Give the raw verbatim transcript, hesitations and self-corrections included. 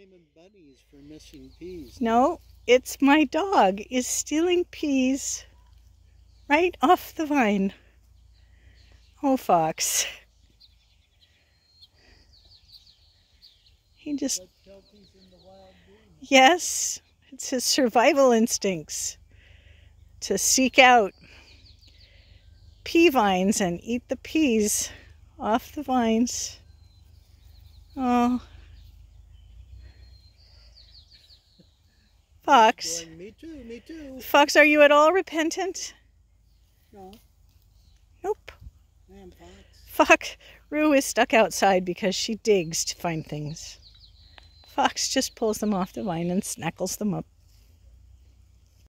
blaming bunnies for missing peas. No, it's my dog is stealing peas right off the vine. Oh, Fox. He just... Yes, it's his survival instincts to seek out pea vines and eat the peas off the vines. Oh. Fox. Going, me too, me too. Fox, are you at all repentant? No. Nope. I am Fox. Fox, Rue is stuck outside because she digs to find things. Fox just pulls them off the vine and snackles them up.